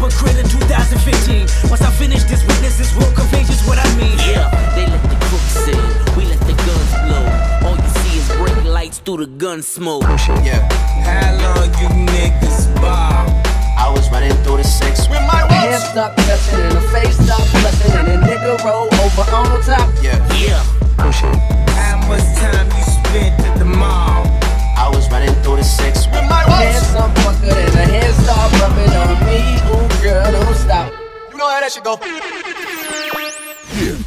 a crit in 2015. Once I finish this, witnesses will convey just what I mean. Yeah, they let the crooks in, we let the guns blow. All you see is bright lights through the gun smoke. Yeah. How long you niggas ball? I was running through the six with my Hands stop touching and the face stop blushing and the nigga roll over on top. Yeah. Yeah. How much time you spent at the mall? I was running through the six with my Hands some fucker and the hands start rubbing on me. Ooh girl, don't stop. You know how that shit go. Yeah.